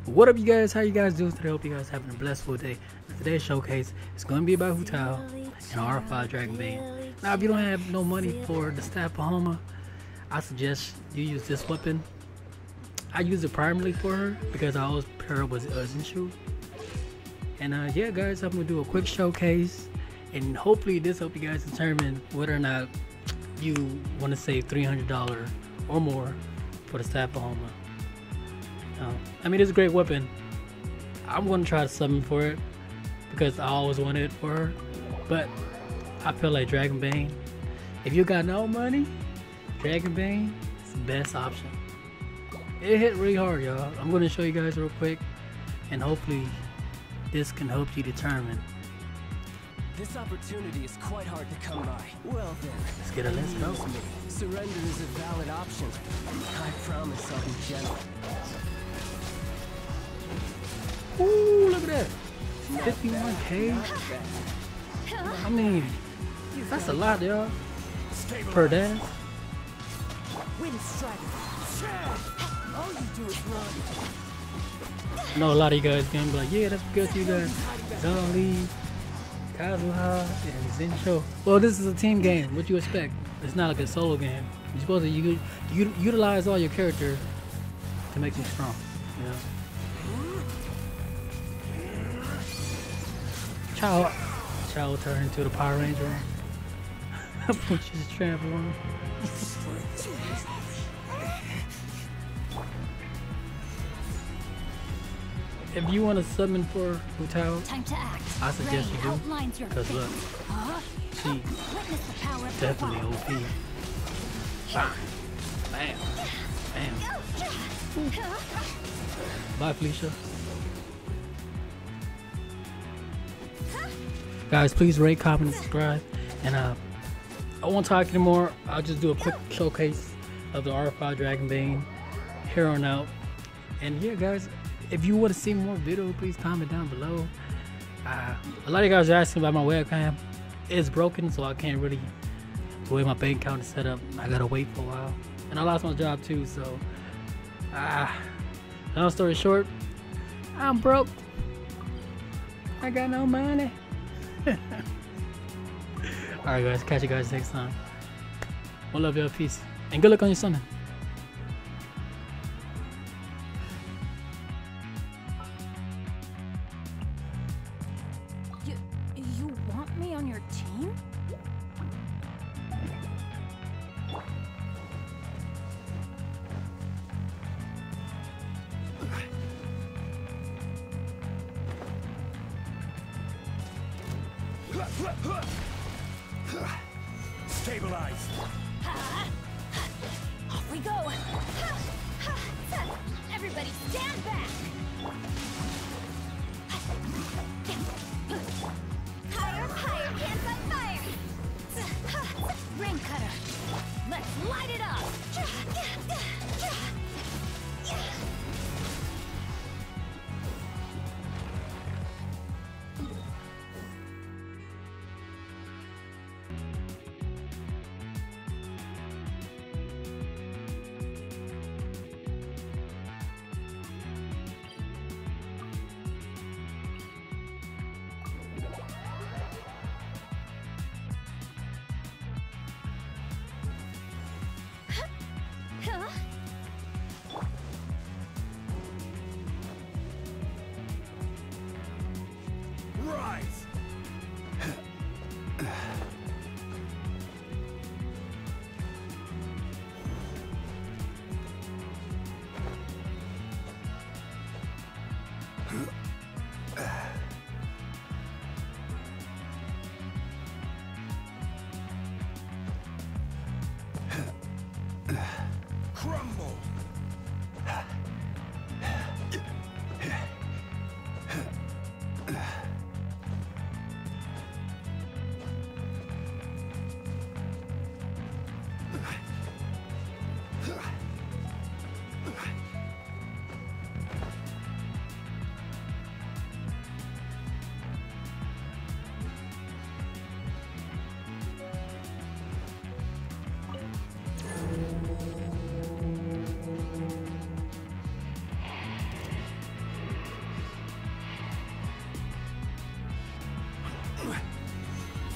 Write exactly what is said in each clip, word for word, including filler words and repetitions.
What up, you guys? How you guys doing today? Hope you guys having a blissful day. Today's showcase is going to be about Hu Tao and R five Dragonbane. Now, if you don't have no money for the staff Paloma, I suggest you use this weapon. I use it primarily for her because I always pair her with uh, Zinchu. And uh, yeah, guys, I'm going to do a quick showcase, and hopefully this help you guys determine whether or not you want to save three hundred dollars or more for the staff Paloma. Uh, I mean, it's a great weapon. I'm going to try to summon for it because I always wanted it for her. But I feel like Dragonbane, if you got no money, Dragonbane is the best option. It hit really hard, y'all. I'm going to show you guys real quick, and hopefully this can help you determine. This opportunity is quite hard to come by. Well then, Let's get a list of those. surrender is a valid option. I promise I'll be gentle. Ooh, look at that. fifty-one K. I mean, that's a lot, y'all. Per dance. Wind strider. All you do is run. I know a lot of you guys gonna be like, yeah, that's because you got Zhongli, Kazuha, and Zincho. Well, this is a team game. What you expect? It's not like a solo game. You're supposed to you, you, utilize all your characters to make them strong. You know? Chao, Chao will turn into the Power Ranger. Which is trample on. If you want to summon for Hu Tao, I suggest you do, because look, she definitely O P. Bam, bam, bam. Bye, Felicia. Guys, please rate, comment, and subscribe. And uh, I won't talk anymore. I'll just do a quick showcase of the R five Dragonbane here on out. And yeah, guys, if you want to see more videos, please comment down below. Uh, a lot of you guys are asking about my webcam. It's broken, so I can't really, the way my bank account is set up, I gotta wait for a while. And I lost my job too, so uh, long story short, I'm broke. I got no money. Alright guys, catch you guys next time. One love, y'all, peace. And good luck on your summon. You, you want me on your team? Stabilize. Off we go! Everybody stand back! Higher, higher, hands on fire! Ring cutter! Let's light it up! Huh? Rise. Crumble.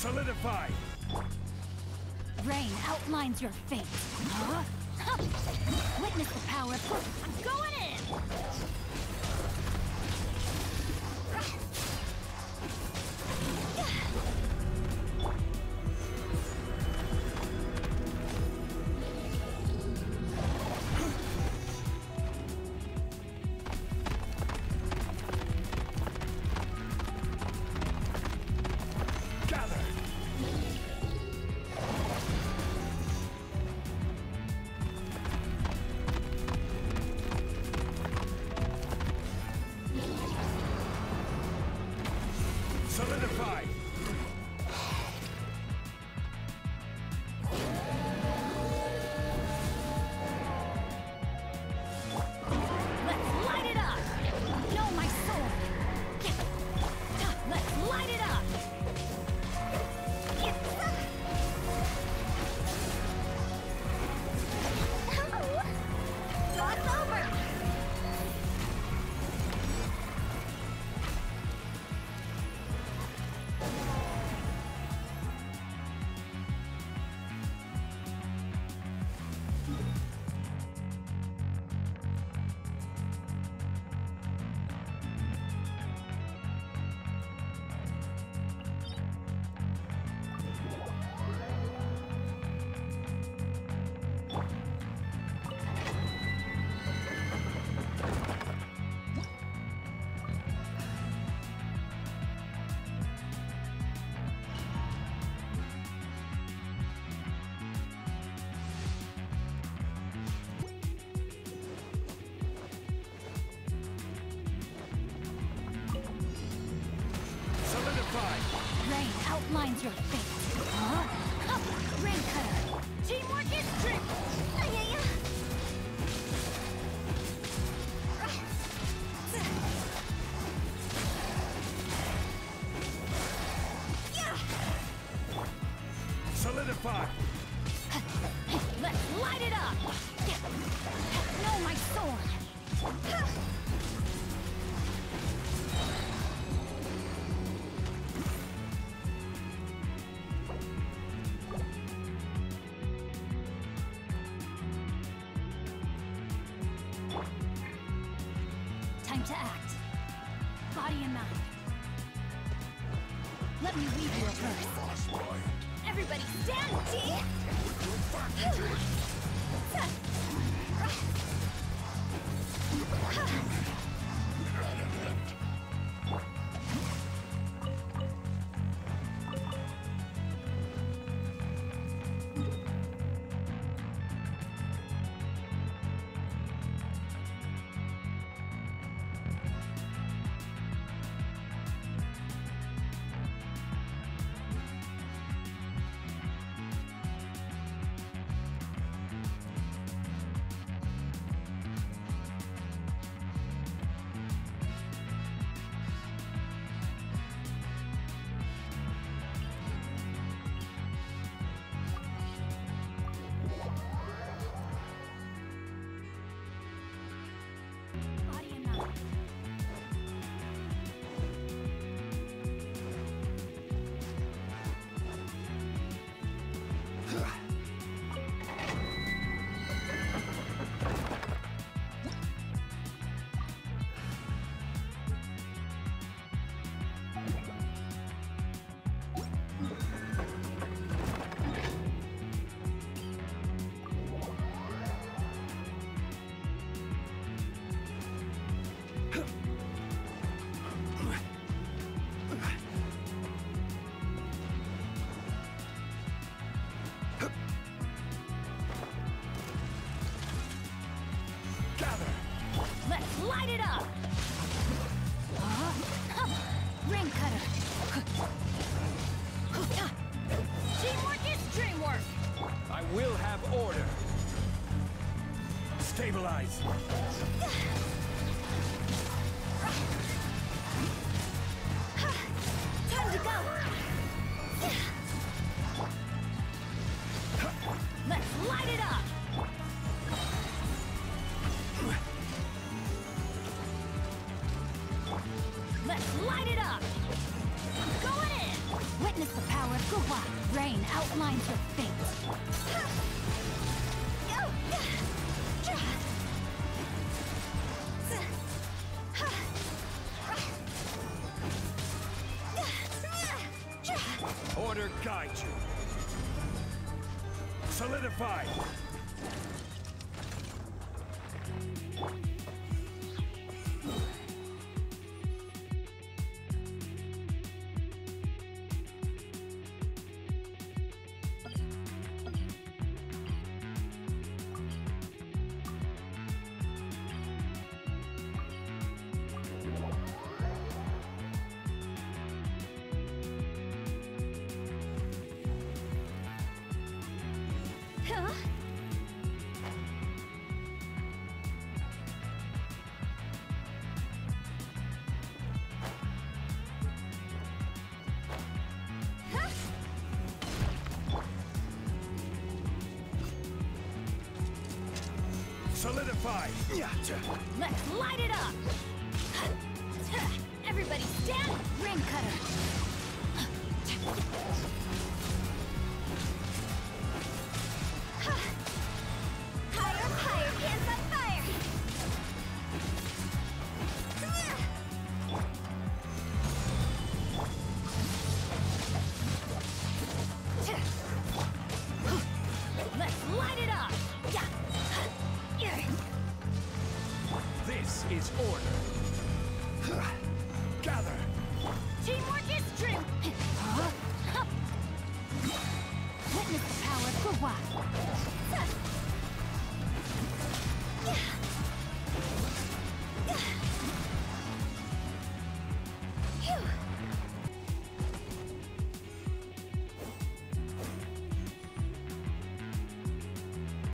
Solidify! Rain outlines your fate. Huh? Huh. Witness the power of... I'm going in! Solidify! Let's light it up! Know my sword! Let's light it up! It's over! Rain outlines your fate. Huh? Huh. Rain cutter. Teamwork is trick. Solidify! Let's light it up. Know my sword. Time to act. Body and mind. Let me weave you a verse. Everybody stand, T! Body and mind. Let's light it up! Huh? Huh. Rain cutter! Teamwork is dreamwork! I will have order! Stabilize! Time to go! Let's light it up! Let's light it up! Going in! Witness the power of Guhua. Rain outlines your fate. Order guide you. Solidify. Huh? Solidify. Let's light it up! Everybody stand! Rain cutter! Higher, higher, hands on fire! Let's light it up! This is order. Gather. Teamwork is strength! Witness the power of Guhua.